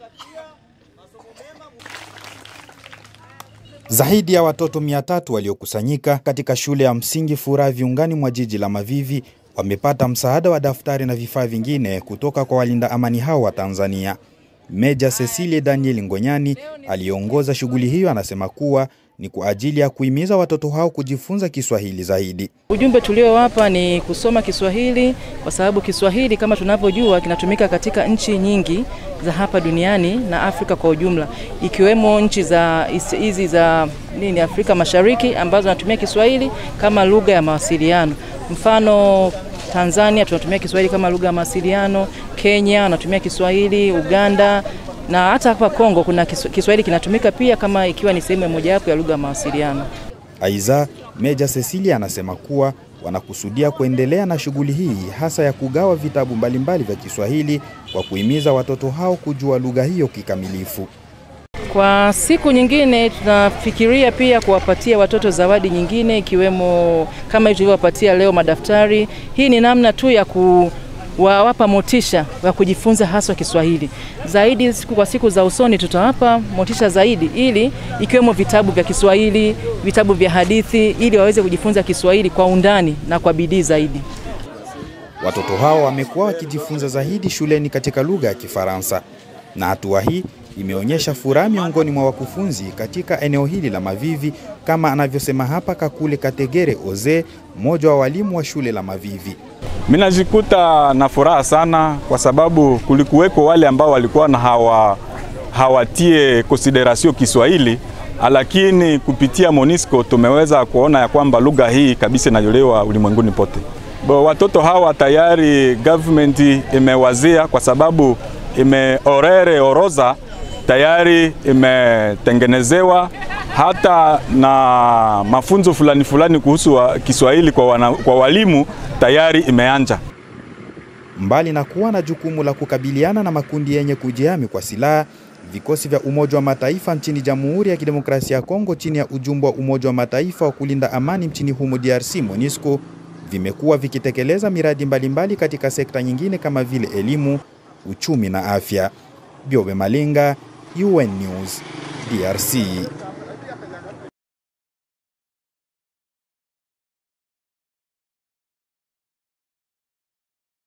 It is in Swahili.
Zaidi ya watoto 300 waliokusanyika katika shule ya msingi Furaha viungani mwa jiji la Mavivi wamepata msaada wa daftari na vifaa vingine kutoka kwa walinda amani hao wa Tanzania. Meja Cecilia Daniel Ngonyani aliongoza shughuli hiyo anasema kuwa ni kwa ajili ya kuhimiza watoto hao kujifunza Kiswahili zaidi. Ujumbe tuliowapa ni kusoma Kiswahili kwa sababu Kiswahili kama tunavyojua kinatumika katika nchi nyingi za hapa duniani na Afrika kwa ujumla, ikiwemo nchi za hizi za Afrika Mashariki ambazo wanatumia Kiswahili kama lugha ya mawasiliano. Mfano Tanzania tunatumia Kiswahili kama lugha ya mawasiliano, Kenya wanatumia Kiswahili, Uganda na hata hapa Kongo kuna Kiswahili kinatumika pia kama ikiwa ni sehemu mojawapo ya lugha ya mawasiliano. Aiza, Meja Cecilia anasema kuwa wanakusudia kuendelea na shughuli hii hasa ya kugawa vitabu mbalimbali vya Kiswahili kwa kuhimiza watoto hao kujua lugha hiyo kikamilifu. Kwa siku nyingine tunafikiria pia kuwapatia watoto zawadi nyingine ikiwemo kama tulivyowapatia leo madaftari. Hii ni namna tu ya kuwapa motisha wa kujifunza hasa Kiswahili. Zaidi kwa siku za usoni tutawapa motisha zaidi ili ikiwemo vitabu vya Kiswahili, vitabu vya hadithi ili waweze kujifunza Kiswahili kwa undani na kwa bidii zaidi. Watoto hao wamekuwa wakijifunza zaidi shuleni katika lugha ya Kifaransa. Na hatua hii imeonyesha furaha miongoni mwa wakufunzi katika eneo hili la Mavivi kama anavyosema hapa Kakule Kategere Oze, mmoja wa walimu wa shule la Mavivi. Mimi najikuta na furaha sana kwa sababu kulikuweko wale ambao walikuwa na hawatie consideration Kiswahili, lakini kupitia Monisco tumeweza kuona ya kwamba lugha hii kabisa inayolewa ulimwenguni pote. Watoto hawa tayari government imewazia kwa sababu oroza tayari imetengenezewa hata na mafunzo fulani kuhusu Kiswahili kwa walimu tayari imeanza. Mbali na kuwa na jukumu la kukabiliana na makundi yenye kujihami kwa silaha, vikosi vya Umoja wa Mataifa nchini Jamhuri ya Kidemokrasia ya Kongo chini ya ujumbe wa Umoja wa Mataifa wa kulinda amani nchini humo DRC MONUSCO vimekuwa vikitekeleza miradi mbalimbali katika sekta nyingine kama vile elimu, uchumi na afya. Biobe Malinga, UN News, DRC.